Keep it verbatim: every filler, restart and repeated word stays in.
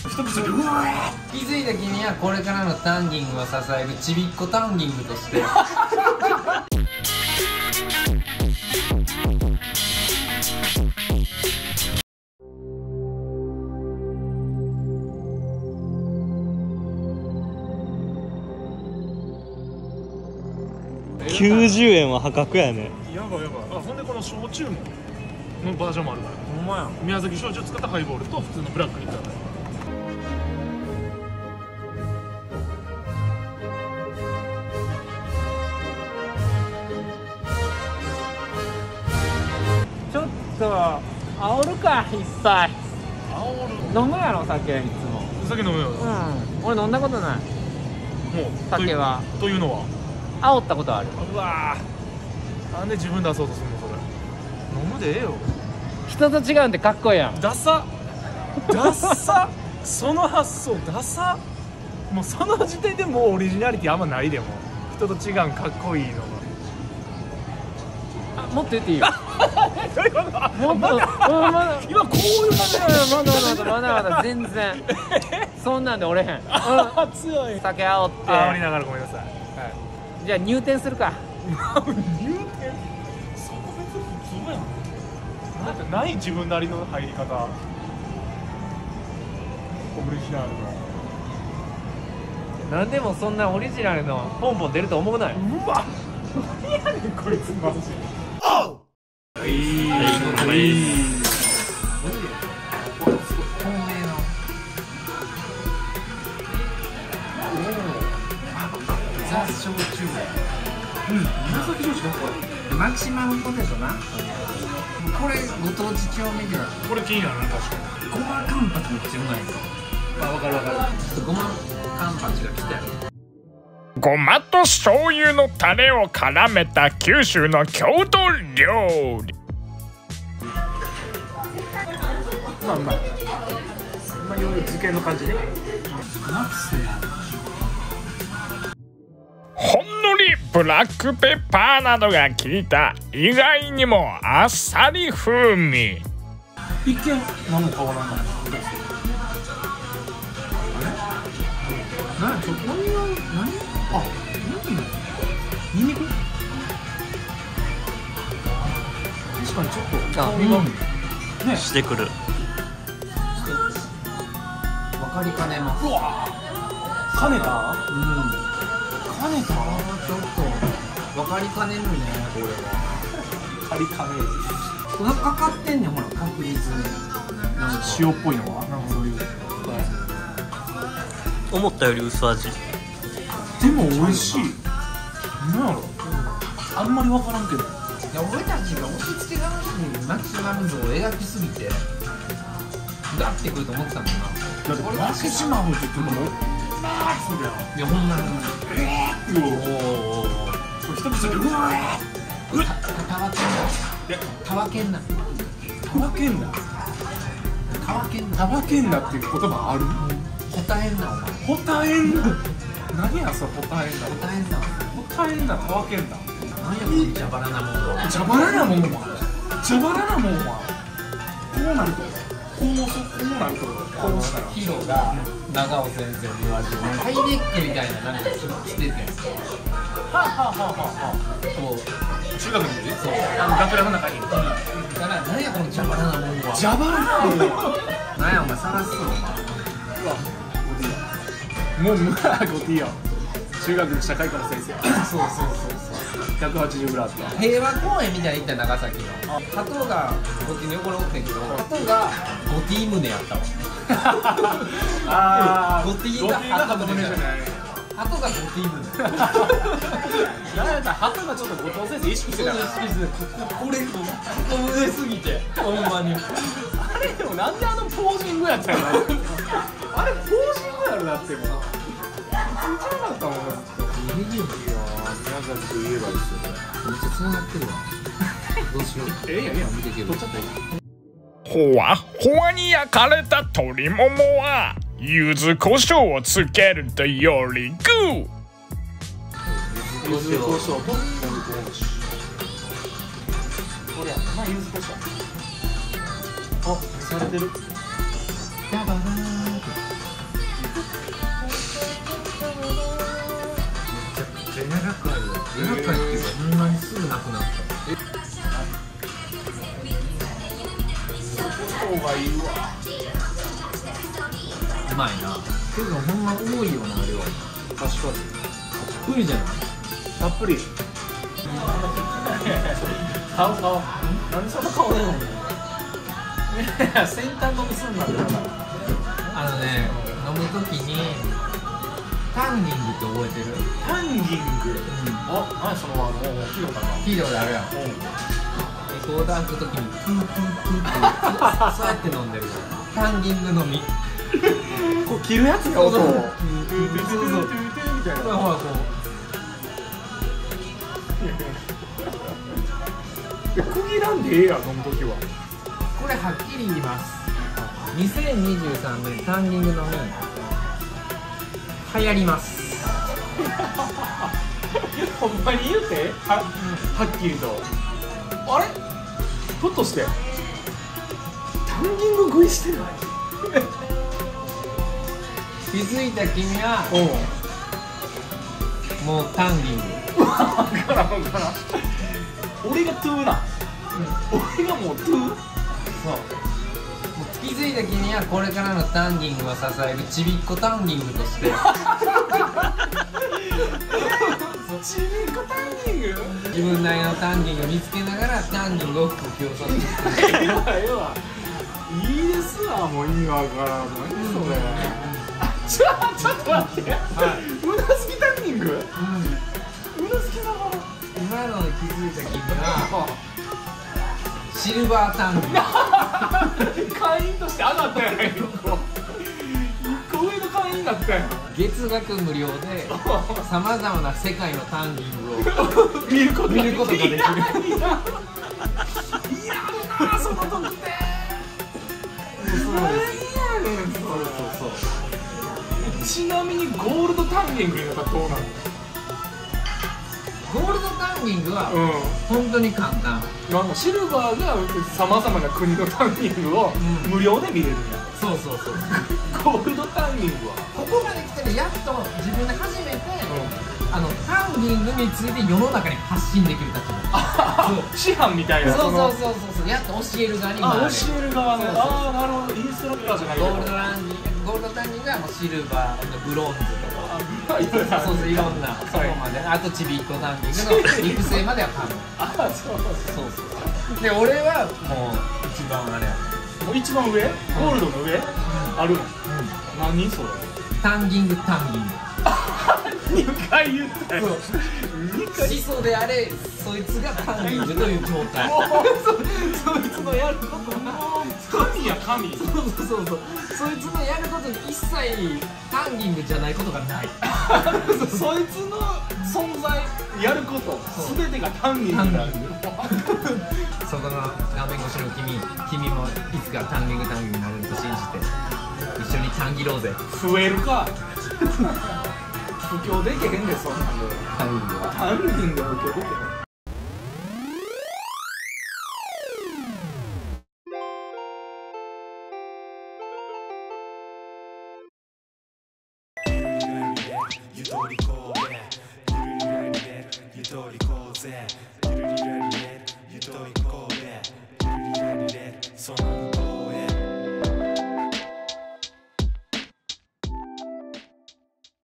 気づいた君はこれからのタンギングを支えるちびっこタンギングとしてきゅうじゅうえんは破格やね。 やばいやばい。あ、ほんでこの焼酎ものバージョンもあるから。 ほんまや。 宮崎焼酎を使ったハイボールと普通のブラックにいただく。 ちょっと煽るかいっぱい。 煽る。 飲むやろ酒いつも。 お酒飲むよ。 うん。俺飲んだことない。 もう酒は。 というのは。 煽ったことある。 うわー。なんで自分出そうとするのそれ。飲むでええよ。 人と違うんてかっこいいやん。 ダサ。ダサ。その発想ダサ。もうその時点でもうオリジナリティあんまないでも。人と違うんかっこいいのが。 あ、もっと言っていいよ。もっと、まだ、 今こういう感じ。 まだまだまだまだ全然。そんなんで折れへん。 強い。 酒煽って。 煽りながらごめんなさい。 じゃあ入店するか。 入店。そこ別に普通やん。だってない自分なりの入り方。オリジナルの。 なんでもそんなオリジナルのポンポン出ると思うない。 うわ。何やねんこいつマジ。いい。いい。 これすごい透明な。ザ焼酎。 うん。紫焼酎なんか。 マキシマムポテトな。これご当地調味料。 これ気になるな確かに。 ごまカンパチめっちゃうまいぞ。 あ、わかるわかる。 ちょっとごまカンパチが来て。 ごまと醤油のタレを絡めた九州の郷土料理。 まあうまい。まあより漬けの感じね。 ナッツや。 ほんのりブラックペッパーなどが効いた意外にもあっさり風味。 一見何も変わらない。 何ちょっと何何あ何ニンニク確かにちょっとあ、 うんね、してくる。 分かりかねます。 うわ兼ねた。 うん兼ねた。ちょっと分かりかねるねこれは。 カリカネなんかかかってんねんほら確実に。 塩っぽいのはなんかそういう。 思ったより薄味。 でも美味しい。なんやろ。あんまり分からんけど。 いや俺たちが押し付けがましにマキシマム像を描きすぎてガッてくると思ってたもんな。 だってマキシマムって言ってもまあそうだよ。 いやほんまにうおお。これ一つでうわうわたわけんなたわけんなたわけんなたわけんなたわけんなっていう言葉ある。 答えんなお前。 答えんな。何やそれ答えんな。 答えんな答えんなたわけんな。 何やこの蛇腹なもんは。 蛇腹なもんは蛇腹なもんはこうなるとこうそこうなるとこうしたらヒロが長尾先生に言われてハイネックみたいななんかしててはあはあはあはあこう中学の時そうあの学ランの中にだから何やこの蛇腹なもんは。 蛇腹なもんは何やお前さらすぞおもうむらゴティよ。中学の社会科の先生。 前。そうそうそうひゃくはちじゅうぐらいあった。 そう。平和公園みたいに行った長崎の。鳩がゴティの横におってんけど、鳩がゴティ胸やったわ。 あーゴティが鳩胸じゃない。鳩がゴティ胸。 なんやったら鳩がちょっと後藤先生意識してたから。 これ鳩胸すぎてほんまに。 あれでもなんであのポージングやったんやろ。あれポージングやろだってもう。全然なかったもん。 いいよ。 宮崎といえばですよね。 めっちゃ繋がってるわ。どうしよう。 ええやんええやん。 見てけど。 取っちゃったらいい。 ほわほわに焼かれた鶏ももは柚子胡椒をつけるとよりグー。 柚子胡椒と昆布酒。これやまあ柚子胡椒。あ、されてる。 やばなー。 柔らかいっていうかそんなにすぐなくなった。 方がいいわ。 うまいな。けどほんま多いよな量。 確かにたっぷりじゃない。 たっぷり。顔顔。なんでそんな顔なの？いや先端飲みすんなってだから。 あのね、飲むときにタンニングって覚えてる？ タンギング。あ、何そのワード？聞いたことあるな。 聞いたことあるやん。レコーダー開くときにクークークーってそうやって飲んでるから。タンギング飲み。 こう切るやつが音を。 そうそうみたいな。 ほらほらこう。区切らんでええやん飲むときは。 これはっきり言います。にせんにじゅうさんねんタンギング飲み流行ります。 ほんまに言うては、はっきりと。あれふっとしてタンギング食いしてない？ 気づいた君はうもうタンギング。 分からん分からん。俺がトゥーな、うん、俺がもうトゥー。 そうもう気づいた君はこれからのタンギングを支えるちびっこタンギングとしてちびっこタンギング？ 自分なりのタンギング見つけながらタンギングを布教させてええわええわ。いいですわ。もう意味わからん。何それ。ちょちょっと待って、はい、うなずきタンギング？うん、うなずきながら今のに気づいた君はシルバータンギング会員として上がったやん。いっこいっこ上の会員になったやん。 月額無料でさまざまな世界のタンギングを見ること見ることができる。 いらんなその特典。 そう何ですやねんそれ。 そうそうそう。 ちなみにゴールドタンギングになったらどうなる？ ゴールドタンギングはう本当に簡単。 なんかシルバーがさまざまな国のタンギングを無料で見れるんや。 そうそうそう。 ゴールドタンギングはここまで来たらやっと自分で初めて、あのタンギングについて世の中に発信できる立場。 師範みたいな。 そうそうそうそうそう。やっと教える側に回る。 あ、教える側の。ああ、なるほど。インストラクターじゃないけど。 ゴールドランギング、ゴールドタンギングはもうシルバー、ブロンズとか。 あ、 そうそういろんなそこまで、あとちびっこタンギングの育成までは可能。 あ、そうそうそう。で俺はもう一番あれや。 もう一番上？ゴールドの上？あるの？何それ？ タンギングタンギング。 にかい言ったよ。 始祖であれ、そいつがタンギングという状態。そいつのやることが神や神。 そうそうそうそう。そいつのやることに一切タンギングじゃないことがない。 そいつの存在やること全てがタンギングなんだ。 そこの画面越しの君、君もいつかタンギングタンギングになれると信じて一緒にタンギろうぜ。 増えるか。布教できへんでそんなんで。 タンギングはタンギングは布教できへん。ゆとりこうぜ、ゆるりらりれ、ゆとりこうぜ、ゆるりらりれ、ゆとりこうぜ、ゆるりらりれ、その